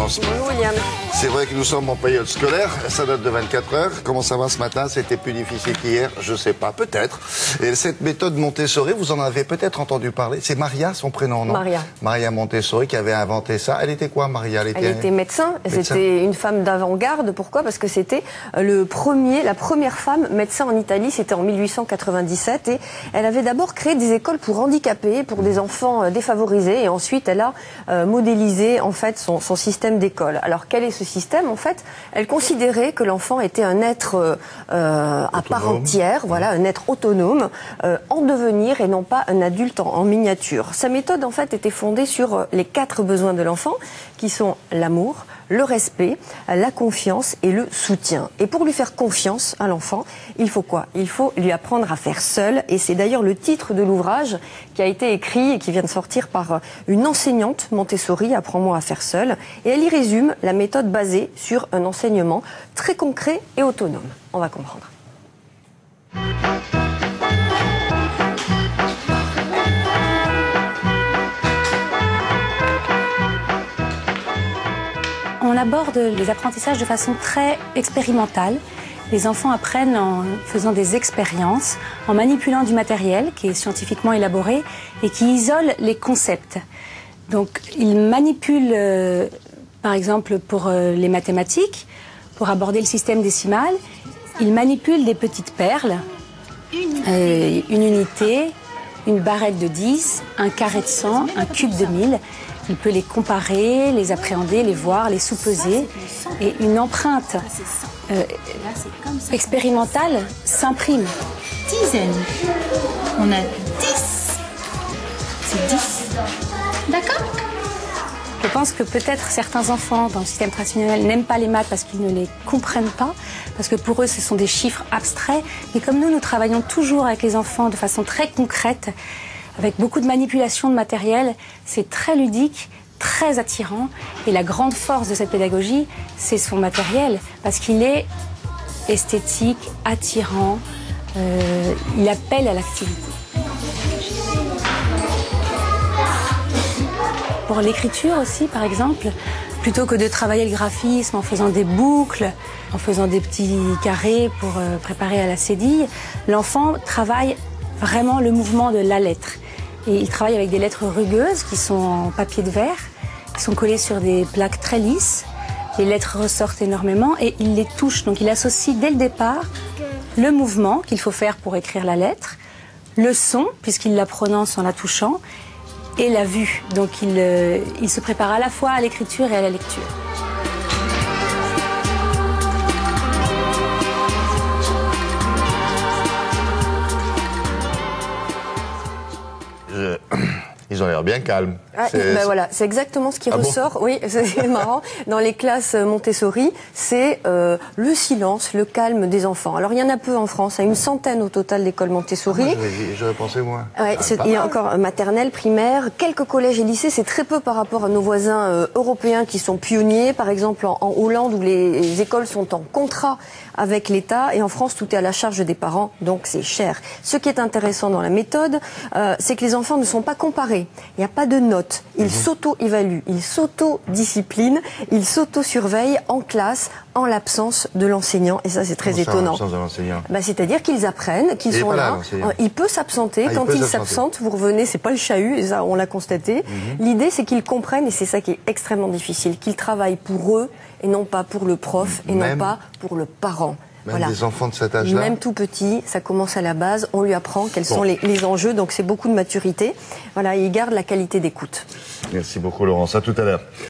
Laurence. Bonjour William. C'est vrai que nous sommes en période scolaire, ça date de 24 heures. Comment ça va ce matin? C'était plus difficile qu'hier? Je sais pas, peut-être. Et cette méthode Montessori, vous en avez peut-être entendu parler. C'est Maria, son prénom, non? Maria. Maria Montessori qui avait inventé ça. Elle était quoi, Maria? Elle était médecin. C'était une femme d'avant-garde. Pourquoi? Parce que c'était la première femme médecin en Italie. C'était en 1897. Et elle avait d'abord créé des écoles pour handicapés, pour des enfants défavorisés. Et ensuite, elle a modélisé en fait son système d'école. Alors quel est ce système? En fait, elle considérait que l'enfant était un être à part entière, voilà, un être autonome, en devenir et non pas un adulte en miniature. Sa méthode en fait était fondée sur les 4 besoins de l'enfant, qui sont l'amour, le respect, la confiance et le soutien. Et pour lui faire confiance à l'enfant, il faut quoi? Il faut lui apprendre à faire seul. Et c'est d'ailleurs le titre de l'ouvrage qui a été écrit et qui vient de sortir par une enseignante Montessori, Apprends-moi à faire seul. Et elle y résume la méthode basée sur un enseignement très concret et autonome. On va comprendre. On aborde les apprentissages de façon très expérimentale. Les enfants apprennent en faisant des expériences, en manipulant du matériel qui est scientifiquement élaboré et qui isole les concepts. Donc ils manipulent, par exemple pour les mathématiques, pour aborder le système décimal, ils manipulent des petites perles, une unité, une barrette de 10, un carré de 100, un cube de 1000. Il peut les comparer, les appréhender, les voir, les sous-peser. Et une empreinte expérimentale s'imprime. Dizaine. On a 10. C'est 10. D'accord? Je pense que peut-être certains enfants dans le système traditionnel n'aiment pas les maths parce qu'ils ne les comprennent pas, parce que pour eux ce sont des chiffres abstraits. Mais comme nous travaillons toujours avec les enfants de façon très concrète, avec beaucoup de manipulation de matériel, c'est très ludique, très attirant. Et la grande force de cette pédagogie, c'est son matériel, parce qu'il est esthétique, attirant, il appelle à l'activité. Pour l'écriture aussi, par exemple, plutôt que de travailler le graphisme en faisant des boucles, en faisant des petits carrés pour préparer à la cédille, l'enfant travaille vraiment le mouvement de la lettre. Et il travaille avec des lettres rugueuses qui sont en papier de verre, qui sont collées sur des plaques très lisses. Les lettres ressortent énormément et il les touche. Donc il associe dès le départ le mouvement qu'il faut faire pour écrire la lettre, le son, puisqu'il la prononce en la touchant, et la vue. Donc il se prépare à la fois à l'écriture et à la lecture. Ils ont l'air bien calmes. Ben voilà, c'est exactement ce qui ressort. Bon, oui, c'est marrant. Dans les classes Montessori, c'est le silence, le calme des enfants. Alors il y en a peu en France, il y a une centaine au total d'écoles Montessori. J'aurais pensé moins. Ouais, il y a encore maternelle, primaire, quelques collèges et lycées. C'est très peu par rapport à nos voisins européens qui sont pionniers. Par exemple en Hollande où les écoles sont en contrat avec l'État, et en France tout est à la charge des parents, donc c'est cher. Ce qui est intéressant dans la méthode, c'est que les enfants ne sont pas comparés. Il n'y a pas de notes. Ils s'auto-évaluent, ils s'auto-disciplinent, ils s'auto-surveillent en classe, en l'absence de l'enseignant. Et ça, c'est très étonnant. L'absence de l'enseignant. Bah, c'est-à-dire qu'ils apprennent, qu'ils sont là. Il peut s'absenter. Quand il s'absente, vous revenez, c'est pas le chahut, et ça, on l'a constaté. L'idée, c'est qu'ils comprennent, et c'est ça qui est extrêmement difficile, qu'ils travaillent pour eux, et non pas pour le prof, et non pas pour le parent. Même voilà. Des enfants de cet âge-là. Même tout petit, ça commence à la base, on lui apprend quels sont les enjeux, donc c'est beaucoup de maturité. Voilà, et il garde la qualité d'écoute. Merci beaucoup Laurence, à tout à l'heure.